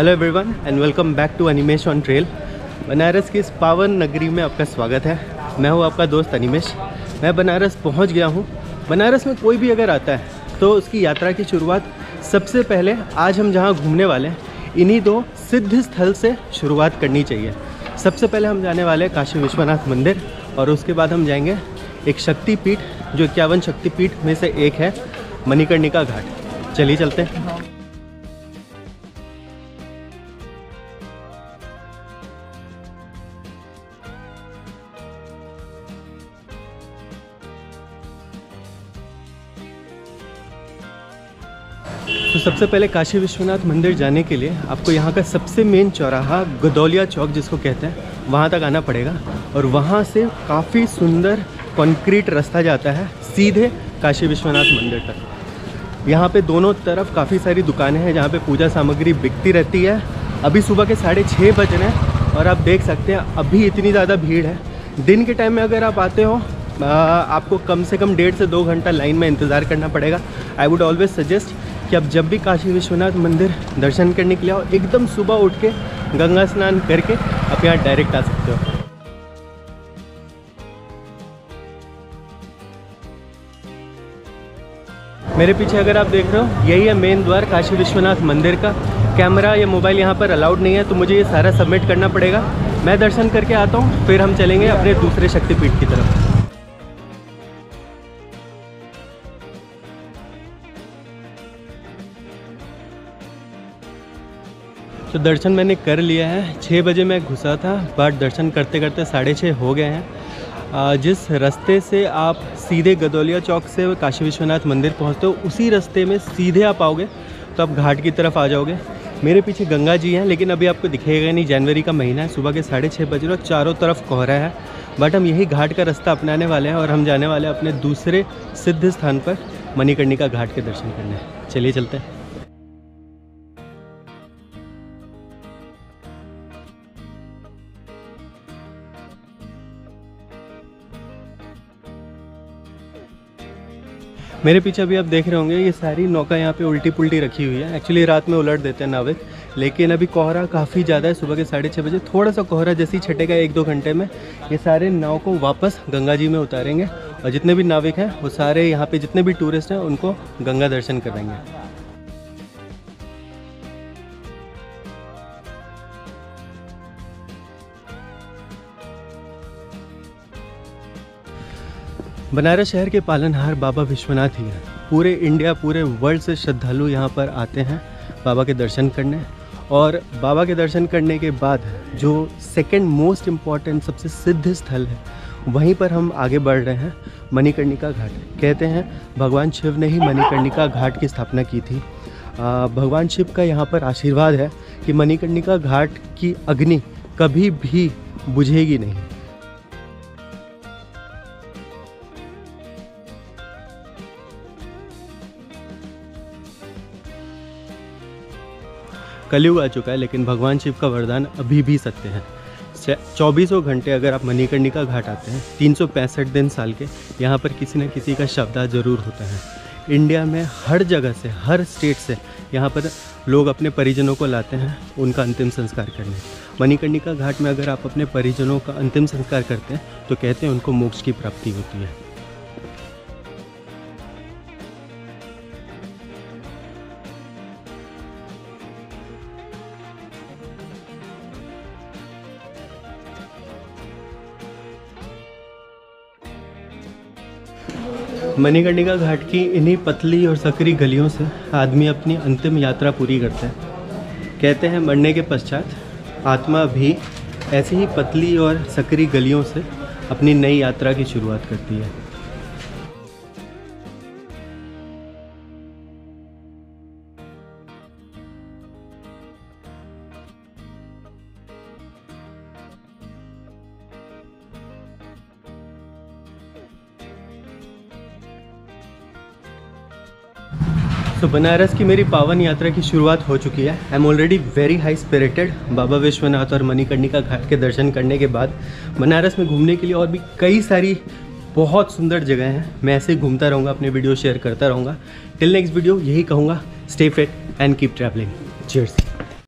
Hello everyone and welcome back to Animesh on trail. Banaras की इस पावन नगरी में आपका स्वागत है। मैं हूँ आपका दोस्त अनिमेश। मैं बनारस पहुँच गया हूँ। बनारस में कोई भी अगर आता है तो उसकी यात्रा की शुरुआत सबसे पहले आज हम जहाँ घूमने वाले हैं इन्हीं दो सिद्ध स्थल से शुरुआत करनी चाहिए। सबसे पहले हम जाने वाले हैं काशी विश्वनाथ मंदिर और उसके बाद हम जाएंगे एक शक्तिपीठ जो 51 शक्तिपीठ में से एक है, मणिकर्णिका घाट। चलिए चलते हैं। तो सबसे पहले काशी विश्वनाथ मंदिर जाने के लिए आपको यहाँ का सबसे मेन चौराहा गदौलिया चौक जिसको कहते हैं वहाँ तक आना पड़ेगा और वहाँ से काफ़ी सुंदर कंक्रीट रास्ता जाता है सीधे काशी विश्वनाथ मंदिर तक। यहाँ पे दोनों तरफ काफ़ी सारी दुकानें हैं जहाँ पे पूजा सामग्री बिकती रहती है। अभी सुबह के 6:30 बज रहे हैं और आप देख सकते हैं अभी इतनी ज़्यादा भीड़ है। दिन के टाइम में अगर आप आते हो आपको कम से कम 1.5 से 2 घंटा लाइन में इंतज़ार करना पड़ेगा। आई वुड ऑलवेज सजेस्ट कि आप जब भी काशी विश्वनाथ मंदिर दर्शन करने के लिए आओ एकदम सुबह उठ के गंगा स्नान करके आप यहाँ डायरेक्ट आ सकते हो। मेरे पीछे अगर आप देख रहे हो यही है मेन द्वार काशी विश्वनाथ मंदिर का। कैमरा या मोबाइल यहाँ पर अलाउड नहीं है तो मुझे ये सारा सबमिट करना पड़ेगा। मैं दर्शन करके आता हूँ फिर हम चलेंगे अपने दूसरे शक्तिपीठ की तरफ। तो दर्शन मैंने कर लिया है। 6 बजे मैं घुसा था बट दर्शन करते करते 6:30 हो गए हैं। जिस रास्ते से आप सीधे गदौलिया चौक से काशी विश्वनाथ मंदिर पहुंचते हो उसी रास्ते में सीधे आप आओगे तो आप घाट की तरफ आ जाओगे। मेरे पीछे गंगा जी हैं लेकिन अभी आपको दिखेगा नहीं, जनवरी का महीना है, सुबह के 6:30 बज रहे और चारों तरफ कोहरा है। बट हम यही घाट का रास्ता अपनाने वाले हैं और हम जाने वाले हैं अपने दूसरे सिद्ध स्थान पर मणिकर्णिका घाट के दर्शन करने। चलिए चलते हैं। मेरे पीछे अभी आप देख रहे होंगे ये सारी नौका यहाँ पे उल्टी पुल्टी रखी हुई है। एक्चुअली रात में उलट देते हैं नाविक, लेकिन अभी कोहरा काफ़ी ज़्यादा है। सुबह के 6:30 बजे थोड़ा सा कोहरा जैसे ही छटेगा 1-2 घंटे में ये सारे नाव को वापस गंगा जी में उतारेंगे और जितने भी नाविक हैं वो सारे यहाँ पे जितने भी टूरिस्ट हैं उनको गंगा दर्शन कराएंगे। बनारस शहर के पालनहार बाबा विश्वनाथ ही हैं। पूरे इंडिया पूरे वर्ल्ड से श्रद्धालु यहाँ पर आते हैं बाबा के दर्शन करने और बाबा के दर्शन करने के बाद जो सेकंड मोस्ट इम्पॉर्टेंट सबसे सिद्ध स्थल है वहीं पर हम आगे बढ़ रहे हैं, मणिकर्णिका घाट। कहते हैं भगवान शिव ने ही मणिकर्णिका घाट की स्थापना की थी। भगवान शिव का यहाँ पर आशीर्वाद है कि मणिकर्णिका घाट की अग्नि कभी भी बुझेगी नहीं। कलयुग आ चुका है लेकिन भगवान शिव का वरदान अभी भी सत्य है। 24 घंटे अगर आप मणिकर्णिका घाट आते हैं 365 दिन साल के यहाँ पर किसी न किसी का शवदाह जरूर होता है। इंडिया में हर जगह से हर स्टेट से यहाँ पर लोग अपने परिजनों को लाते हैं उनका अंतिम संस्कार करने। मणिकर्णिका घाट में अगर आप अपने परिजनों का अंतिम संस्कार करते हैं तो कहते हैं उनको मोक्ष की प्राप्ति होती है। मणिकर्णिका घाट की इन्हीं पतली और सकरी गलियों से आदमी अपनी अंतिम यात्रा पूरी करता है। कहते हैं मरने के पश्चात आत्मा भी ऐसी ही पतली और सकरी गलियों से अपनी नई यात्रा की शुरुआत करती है। तो बनारस की मेरी पावन यात्रा की शुरुआत हो चुकी है। I am already very high spirited. Baba Vishwanath और मणिकर्णिका घाट के दर्शन करने के बाद बनारस में घूमने के लिए और भी कई सारी बहुत सुंदर जगह हैं। मैं ऐसे ही घूमता रहूँगा, अपने वीडियो शेयर करता रहूँगा। टिल नेक्स्ट वीडियो यही कहूँगा, stay fit and keep travelling. Cheers.